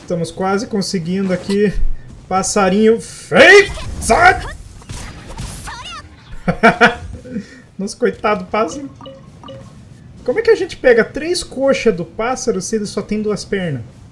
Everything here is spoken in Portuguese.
Estamos quase conseguindo aqui. Passarinho feito! Sai! Nossa, coitado pássaro. Como é que a gente pega 3 coxas do pássaro se ele só tem 2 pernas?